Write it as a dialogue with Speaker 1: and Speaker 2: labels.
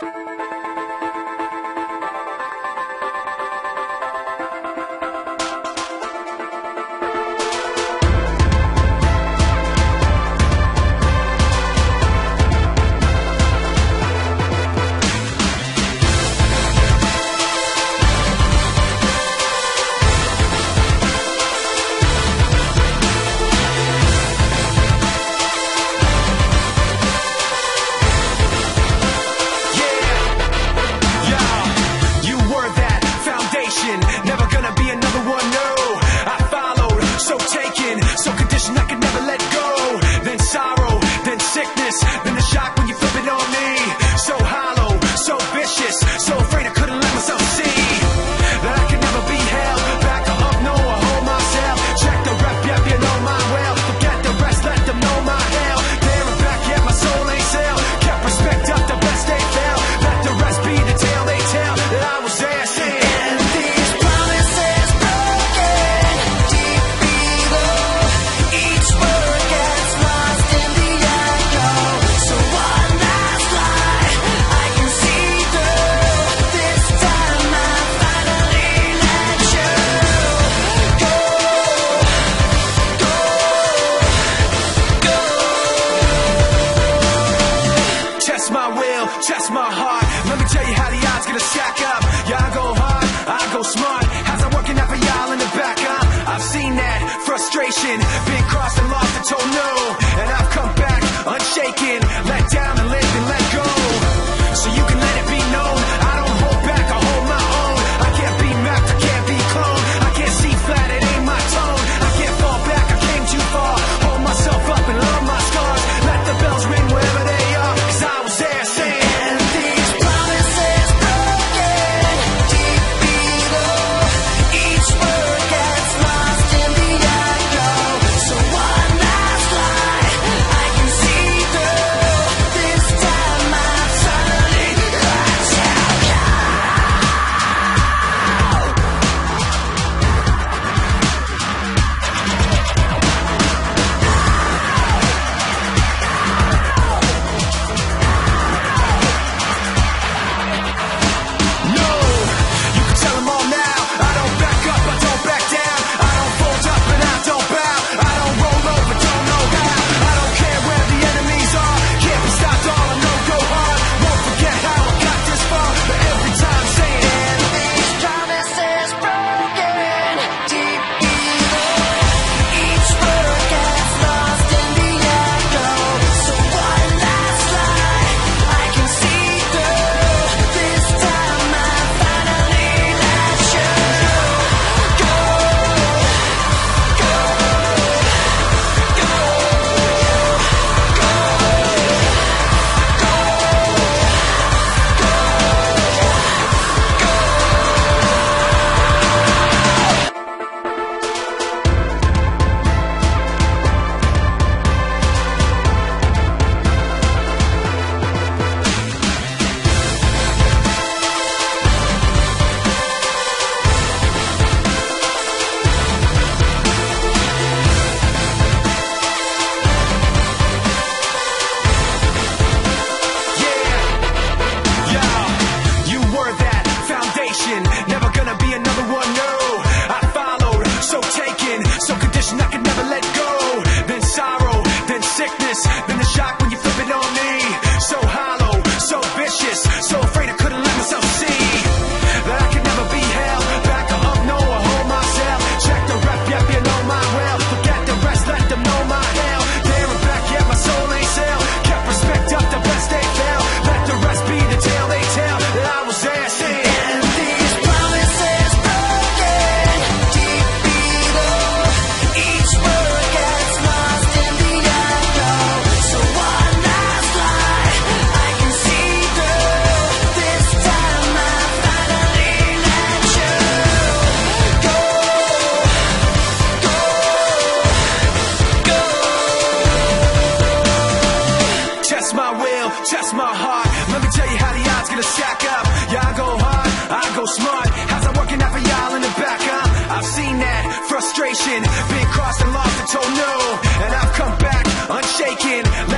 Speaker 1: Never gonna be another one, no. I followed, so taken, so conditioned I could never let go. Then sorrow, then sickness, then the shock when you flip it on me. So hollow, so vicious, so afraid I couldn't let myself see that I could never be held back or up, no, I hold myself. Check the rep, yep, you know my well. Forget the rest, let them know my hell. There and back, yet my soul ain't sell. Kept respect up, the best they fell. Let the rest be the tale they tell that I was there saying. Test my will, test my heart. Let me tell you how the odds gonna stack up. Yeah, I go hard, I go smart. How's that working out for y'all in the back, huh? I've seen that frustration, been crossed and lost and told no. And I've come back unshaken, let down and live and let go. So you can let it be known, I don't hold back, I hold my own. I can't be mapped, I can't be cloned. I can't see flat, it ain't my tone. I can't fall back, I came too far. Hold myself up and love my scars. Let the bells ring wherever they are, 'cause I was there saying. Never gonna be another one, no. I followed, so taken, so conditioned I could never let go. Then sorrow, then sickness, then the shock when you flip it on me. So hollow, so vicious, so afraid I couldn't let myself see that I could never be held back or up, no, I hold myself. Check the rep, yep, you know my well. Forget the rest, let them know my hell. There and back, yet my soul ain't sell. Kept respect up, the best they fell. Let the rest be the tale they tell that I was there saying. Test my will, test my heart. Let me tell you how the odds gonna stack up. Yeah, I go hard, I go smart. How's that working out for y'all in the back, huh? I've seen that frustration, been crossed and lost and told no. And I've come back unshaken.